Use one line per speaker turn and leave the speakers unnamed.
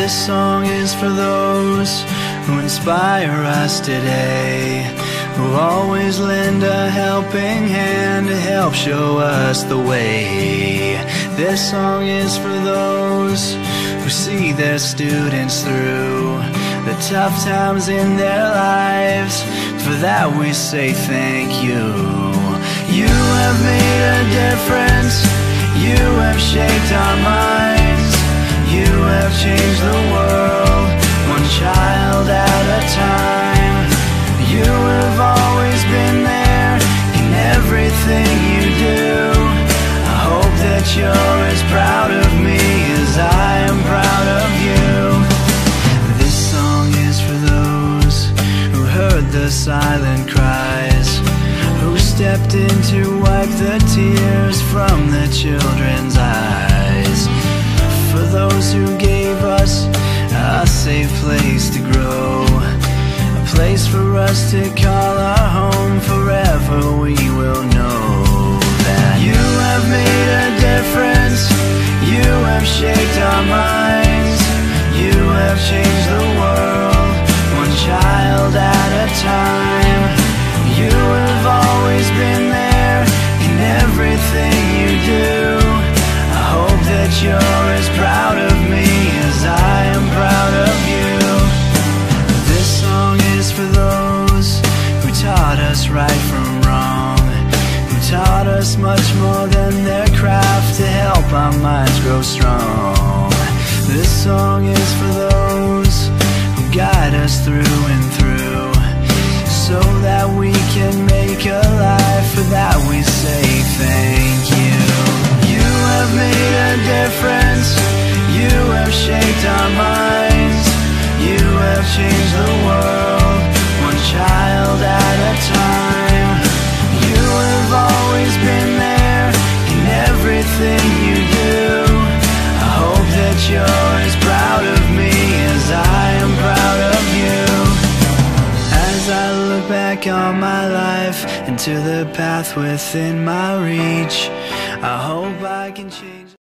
This song is for those who inspire us today, who always lend a helping hand to help show us the way. This song is for those who see their students through the tough times in their lives. For that we say thank you. You have made a difference. You have shaped our minds. You have changed the world, one child at a time. You have always been there in everything you do. I hope that you're as proud of me as I am proud of you. This song is for those who heard the silent cries, who stepped in to wipe the tears from the children's eyes. For those who gave us a safe place to grow, a place for us to call our home. Forever we will know that you have made a difference. You have shaped our minds. You have changed the world, one child at a time. You have always been there in everything you do. I hope that you're as proud of me as I am proud of you. This song is for those who taught us right from wrong, who taught us much more than their craft to help our minds grow strong. This song is for those who guide us through and through, so that we can make a life. For that we say thank you. You have made a difference. You have shaped our minds. You have changed the world, one child at a time. You have always been there in everything you do. I hope that you're as proud of me as I am proud of you. As I look back on my life and to the path within my reach, I hope I can change.